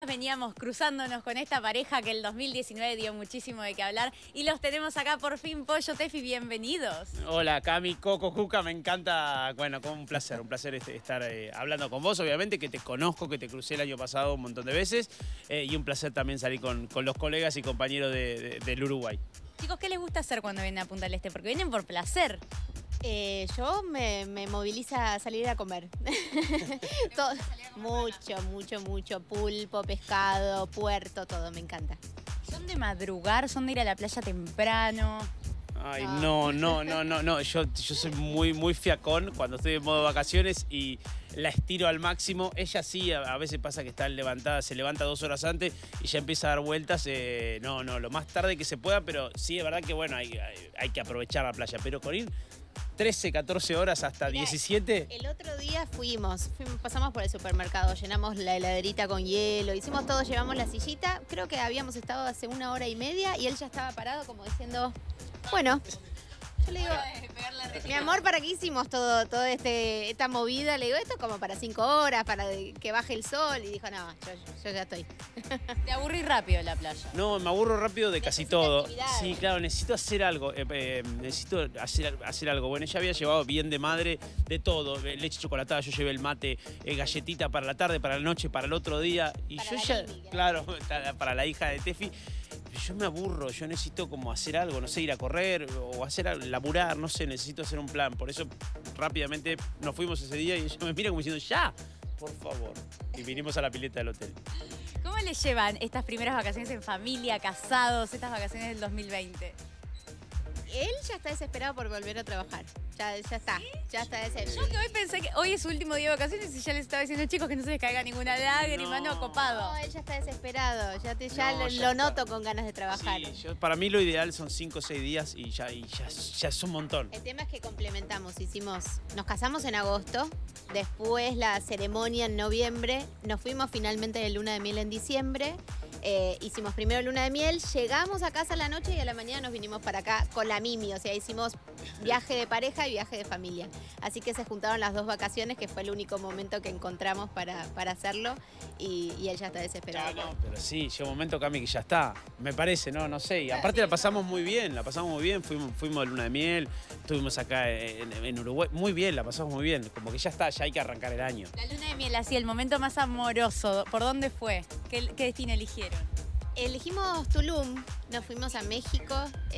veníamos cruzándonos con esta pareja que el 2019 dio muchísimo de qué hablar y los tenemos acá por fin. Pollo, Tefi, bienvenidos. Hola Cami, Coco, Cuca, me encanta, bueno, un placer estar hablando con vos, obviamente que te conozco, que te crucé el año pasado un montón de veces y un placer también salir con los colegas y compañeros del Uruguay. Chicos, ¿qué les gusta hacer cuando vienen a Punta del Este? Porque vienen por placer. Yo me moviliza a salir a comer. Todo, mucho. Pulpo, pescado, puerto, todo, me encanta. ¿Son de madrugar? ¿Son de ir a la playa temprano? Ay, no. Yo soy muy fiacón cuando estoy en modo vacaciones y la estiro al máximo. Ella sí, a veces pasa que está levantada, se levanta 2 horas antes y ya empieza a dar vueltas. No, lo más tarde que se pueda, pero sí, es verdad que bueno, hay que aprovechar la playa. Pero con ir 13, 14 horas hasta 17. El otro día pasamos por el supermercado, llenamos la heladerita con hielo, hicimos todo, llevamos la sillita. Creo que habíamos estado hace 1 hora y media y él ya estaba parado como diciendo, bueno. Yo le digo, mi amor, ¿para qué hicimos todo esta movida? Le digo, esto es como para 5 horas, para que baje el sol. Y dijo, no, yo ya estoy. ¿Te aburrís rápido en la playa? No, me aburro rápido de casi todo. Actividades. Sí, claro, necesito hacer algo. Necesito hacer algo. Bueno, ella había llevado bien de madre de todo. Leche chocolatada, yo llevé el mate, galletita para la tarde, para la noche, para el otro día. Y para yo la ya, Lili, claro, para la hija de Tefi. Yo me aburro, yo necesito como hacer algo, no sé, ir a correr o laburar, no sé, necesito hacer un plan. Por eso rápidamente nos fuimos ese día y ella me mira como diciendo, ya, por favor. Y vinimos a la pileta del hotel. ¿Cómo les llevan estas primeras vacaciones en familia, casados, estas vacaciones del 2020? Él ya está desesperado por volver a trabajar. Ya está. ¿Sí? Ya está desesperado. Yo que hoy pensé que hoy es su último día de vacaciones y ya les estaba diciendo, chicos, que no se les caiga ninguna lágrima, no, copado. No, él ya está desesperado. Ya lo noto con ganas de trabajar. Sí, para mí lo ideal son 5 o 6 días y ya es un montón. El tema es que complementamos. Nos casamos en agosto, después la ceremonia en noviembre, nos fuimos finalmente de luna de miel en diciembre. Hicimos primero luna de miel, llegamos a casa a la noche y a la mañana nos vinimos para acá con la Mimi, o sea, hicimos viaje de pareja y viaje de familia. Así que se juntaron las 2 vacaciones, que fue el único momento que encontramos para hacerlo y él ya está desesperado. No, pero sí, llega un momento, Cami, que ya está, me parece, no sé. Y aparte la pasamos muy bien, fuimos de luna de miel, estuvimos acá en Uruguay, muy bien, la pasamos muy bien, como que ya está, ya hay que arrancar el año. La luna de miel, así, el momento más amoroso, ¿por dónde fue? ¿Qué destino eligieron? Elegimos Tulum, nos fuimos a México,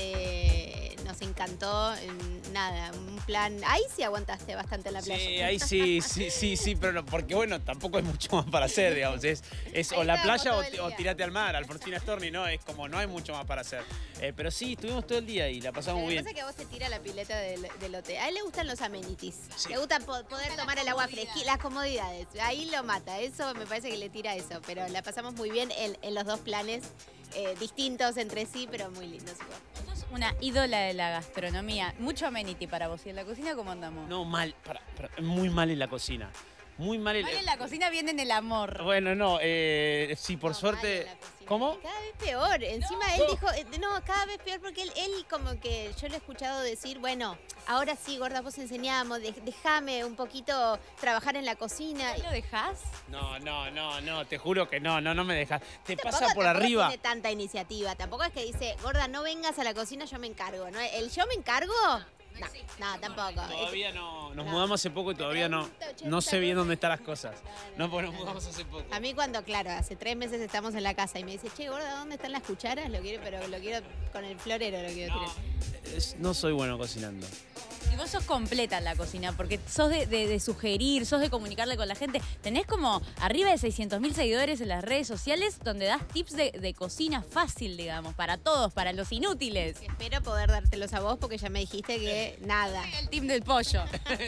nos encantó, nada, un plan. Ahí sí aguantaste bastante en la playa. Sí, ahí sí, pero no, porque bueno, tampoco hay mucho más para hacer, digamos. Es o la playa o tirate al mar, al Fortuna Storni, ¿no? Es como no hay mucho más para hacer. Pero sí, estuvimos todo el día y la pasamos muy bien. Lo que pasa es que a vos te tira la pileta del hotel. A él le gustan los amenities. Sí. Le gusta poder tomar el agua fresquita, las comodidades. Ahí lo mata. Eso me parece que le tira eso. Pero la pasamos muy bien en los 2 planes. Distintos entre sí, pero muy lindos igual. Sos una ídola de la gastronomía. Mucho amenity para vos. ¿Y en la cocina cómo andamos? No, mal, muy mal en la cocina. Muy mal en la cocina, viene en el amor. Bueno, sí, por suerte. ¿Cómo? Cada vez peor. Encima él dijo, cada vez peor porque él como que yo lo he escuchado decir, bueno, ahora sí, gorda, vos enseñamos, déjame un poquito trabajar en la cocina. ¿No lo dejás? No, te juro que no me dejas. Te pasa por Tampoco arriba. Tiene tanta iniciativa. Tampoco es que dice, gorda, no vengas a la cocina, yo me encargo. ¿No? ¿El yo me encargo? No, tampoco. Todavía no. Nos mudamos hace poco y todavía no sé bien dónde están las cosas. No, porque nos mudamos hace poco. A mí cuando, claro, hace 3 meses estamos en la casa y me dice, che, gorda, ¿dónde están las cucharas? Lo quiero con el florero, lo quiero tirar. No soy bueno cocinando. Y vos sos completa en la cocina, porque sos de sugerir, sos de comunicarle con la gente. Tenés como arriba de 600.000 seguidores en las redes sociales donde das tips de cocina fácil, digamos, para todos, para los inútiles. Espero poder dártelos a vos porque ya me dijiste que nada. El team del pollo.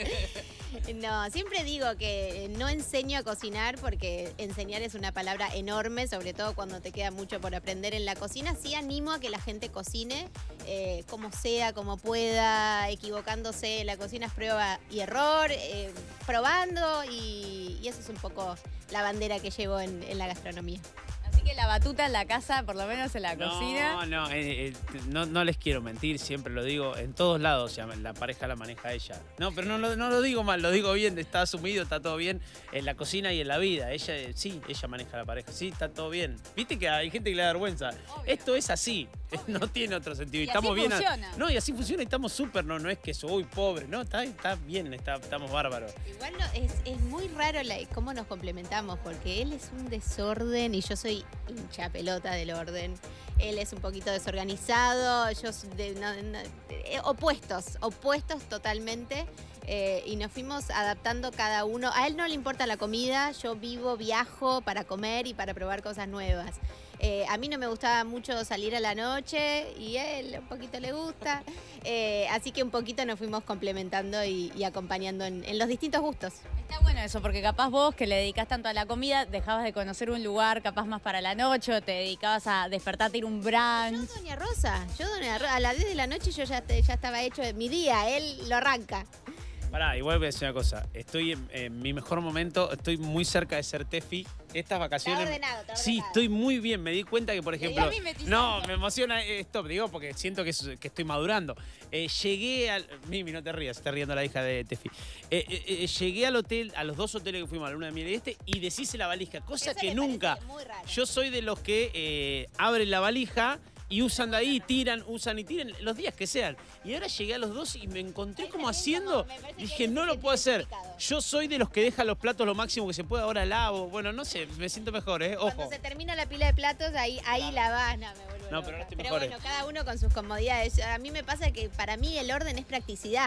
No, siempre digo que no enseño a cocinar porque enseñar es una palabra enorme, sobre todo cuando te queda mucho por aprender en la cocina. Sí animo a que la gente cocine como sea, como pueda, equivocándose. La cocina es prueba y error, probando y eso es un poco la bandera que llevo en la gastronomía. Así Así que la batuta en la casa, por lo menos en la cocina. No les quiero mentir, siempre lo digo, en todos lados la pareja la maneja ella. No, pero no lo digo mal, lo digo bien, está asumido, está todo bien en la cocina y en la vida. Ella maneja la pareja, sí, está todo bien. Viste que hay gente que le da vergüenza. Obvio. Esto es así, no tiene otro sentido. Y estamos así bien. funciona. No, y así funciona y estamos súper, no es que soy pobre, no, está bien, estamos bárbaros. Igual es muy raro cómo nos complementamos, porque él es un desorden y yo soy hincha pelota del orden. Él es un poquito desorganizado, yo opuestos totalmente. Y nos fuimos adaptando cada uno. A él no le importa la comida, yo viajo para comer y para probar cosas nuevas. A mí no me gustaba mucho salir a la noche y a él un poquito le gusta. Así que un poquito nos fuimos complementando y acompañando en los distintos gustos. Está bueno eso, porque capaz vos que le dedicás tanto a la comida, dejabas de conocer un lugar capaz más para la noche, o te dedicabas a despertarte, ir a un brunch. Yo, Doña Rosa, a las 10 de la noche yo ya estaba hecho de mi día, él lo arranca. Pará, igual voy a decir una cosa. Estoy en mi mejor momento, estoy muy cerca de ser Tefi. Estas vacaciones. Está ordenado. Sí, estoy muy bien. Me di cuenta que, por ejemplo. a mí me me emociona esto, digo, porque siento que estoy madurando. Llegué al. Mimi, no te rías, está riendo la hija de Tefi. Llegué al hotel, a los 2 hoteles que fuimos, a la luna de miel y deshice la valija, cosa Eso que me nunca. parece muy raro. Yo soy de los que abren la valija. Y usan de ahí, usan y tiran los días que sean. Y ahora llegué a los 2 y me encontré como haciendo. Dije, no lo puedo hacer. Yo soy de los que deja los platos lo máximo que se puede. Ahora lavo. Bueno, no sé, me siento mejor, Ojo. Cuando se termina la pila de platos, ahí la vas. No, me vuelvo No, loca. pero ahora estoy Pero mejor, bueno, cada uno con sus comodidades. A mí me pasa que para mí el orden es practicidad.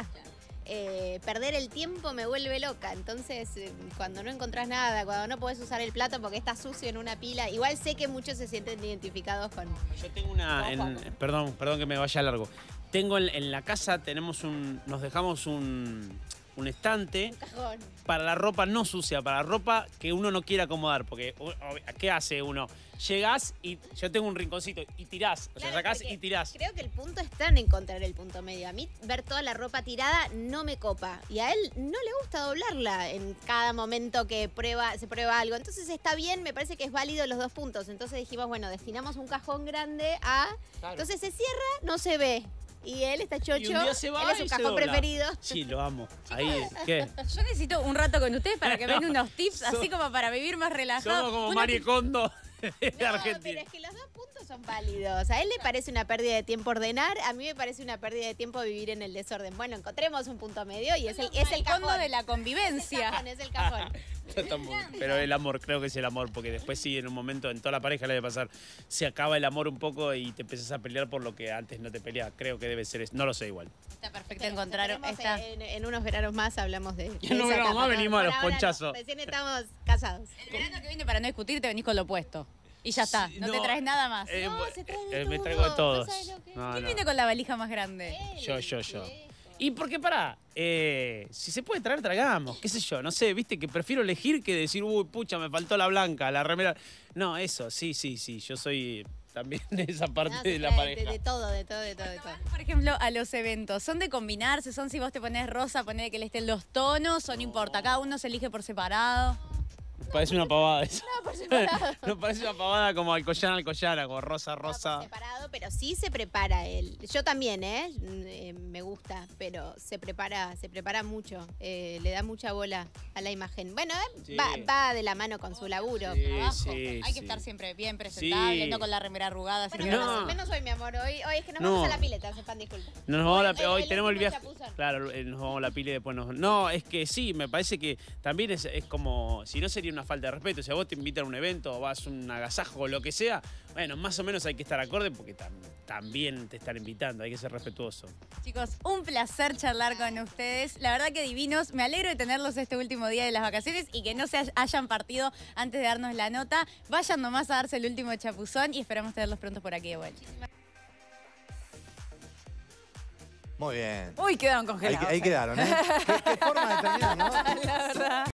Perder el tiempo me vuelve loca. Entonces, cuando no encontrás nada, cuando no podés usar el plato porque está sucio en una pila, igual sé que muchos se sienten identificados con... Yo tengo perdón que me vaya largo. Tengo en la casa, nos dejamos un estante Cajón. para la ropa no sucia, para la ropa que uno no quiere acomodar. Porque, ¿qué hace uno? Llegás y yo tengo un rinconcito y tirás. O sea, Claro, sacás porque y tirás. Creo que el punto está en encontrar el punto medio. A mí ver toda la ropa tirada no me copa. Y a él no le gusta doblarla en cada momento que se prueba algo. Entonces está bien, me parece que es válido los dos puntos. Entonces dijimos, bueno, destinamos un cajón grande a... Claro. Entonces se cierra, no se ve. Y él está chocho, Y un día se va él es y su se cajón dobla. preferido. Sí, lo amo. Ahí, ¿qué? Yo necesito un rato con ustedes para que me den unos tips, Somos- así como para vivir más relajado. Somos como Uno Marie que- Kondo de No, pero Argentina. es que los dos puntos son válidos. A él le parece una pérdida de tiempo ordenar, a mí me parece una pérdida de tiempo vivir en el desorden. Bueno, encontremos un punto medio y es el fondo cajón. de la Es convivencia. el cajón. Pero el amor, creo que es el amor, porque después sí, en un momento, en toda la pareja le debe pasar, se acaba el amor un poco y te empezás a pelear por lo que antes no te peleaba. Creo que debe ser eso. No lo sé igual. Está perfecto encontrar Tenemos, esta. en unos veranos más hablamos de Y en unos esa veranos etapa. más venimos a Por los ahora no, ponchazos. recién estamos casados. El verano que viene, para no discutir, te venís con lo opuesto. Y ya está, no te traes nada más. No, se trae de me todo, traigo de todos. no sabes lo que es. No, ¿Quién no. viene con la valija más grande? Yo. Y porque pará, si se puede traer, tragamos, qué sé yo, no sé, viste que prefiero elegir que decir, uy, pucha, me faltó la blanca, la remera. No, eso, sí, yo soy también de esa parte No, de se la trae pareja. de todo. Por ejemplo, a los eventos, ¿son de combinarse? ¿Son si vos te pones rosa, poner que le estén los tonos o no importa? Cada uno se elige por separado. Parece una pavada eso. No, por separado. No parece una pavada como Alcoyana, como rosa. No, por separado, pero sí se prepara él. Yo también, me gusta, pero se prepara mucho. Le da mucha bola a la imagen. Bueno, Sí. va de la mano con su laburo. Sí, Trabajo. sí, Hay que sí. estar siempre bien presentable, Sí. no con la remera arrugada. Bueno, siempre- No. menos hoy, mi amor. Hoy es que nos No. vamos a la pileta, sepan disculpa. Nos vamos hoy el tenemos el último viaje. chapuzón. Claro, nos vamos a la pila y después nos. No, es que sí, me parece que también es como. Si no sería una falta de respeto. Si a vos te invitan a un evento o vas a un agasajo o lo que sea, bueno, más o menos hay que estar acorde porque también te están invitando, hay que ser respetuoso. Chicos, un placer charlar con ustedes. La verdad que divinos. Me alegro de tenerlos este último día de las vacaciones y que no se hayan partido antes de darnos la nota. Vayan nomás a darse el último chapuzón y esperamos tenerlos pronto por aquí de vuelta. Muy bien. Uy, quedaron congelados. Ahí quedaron, ¿eh? ¿Qué forma de terminar, no? La verdad.